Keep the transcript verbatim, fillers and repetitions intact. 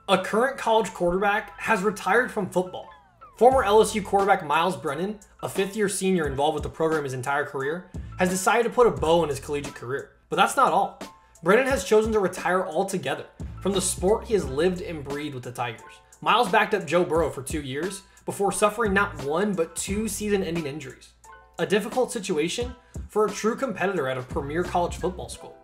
A current college quarterback has retired from football. Former L S U quarterback Myles Brennan, a fifth-year senior involved with the program his entire career, has decided to put a bow in his collegiate career. But that's not all. Brennan has chosen to retire altogether from the sport he has lived and breathed with the Tigers. Myles backed up Joe Burrow for two years before suffering not one but two season-ending injuries. A difficult situation for a true competitor at a premier college football school.